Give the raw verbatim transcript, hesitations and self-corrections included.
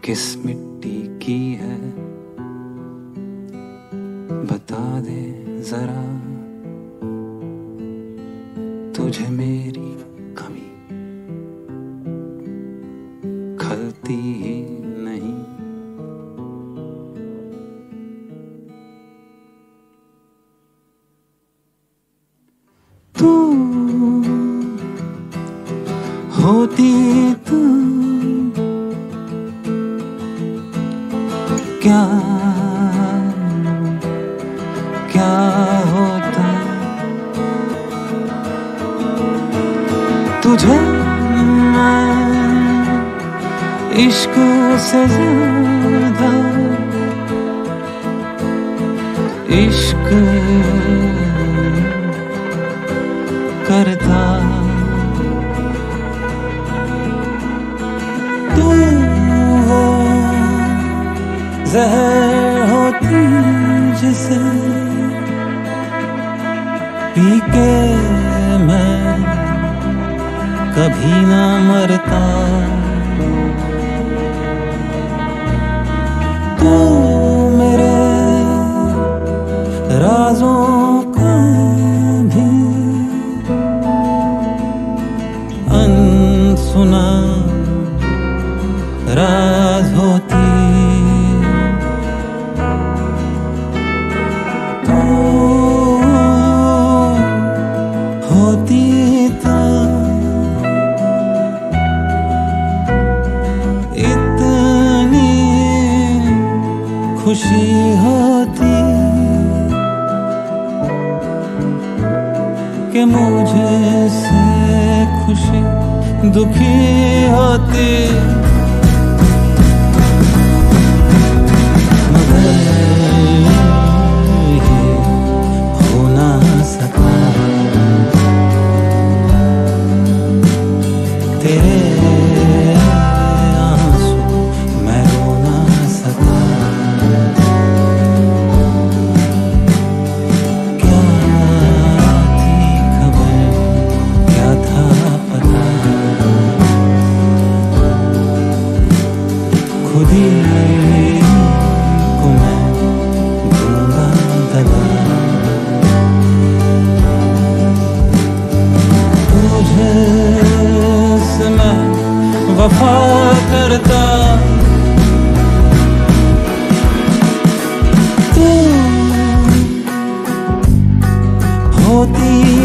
किस मिट्टी की है बता दे जरा, तुझे मेरी कमी खलती ही नहीं। तू होती तू क्या क्या होता, तुझे मैं इश्क से ज्यादा इश्क करता। तू वो जहर होती जिसे पी के मैं कभी ना मरता। तू मेरे राजों का भी अनसुना राज होती। तू होती तो इतनी खुशी होती कि मुझे से खुशी दुखी होती। मगर ये हो ना सका तेरे आंसू मैं रो ना सका। क्या थी खबर क्या था पता, खुद ही को मैं दूंगा दगा। तुझे से मैं वफा करता। तू होती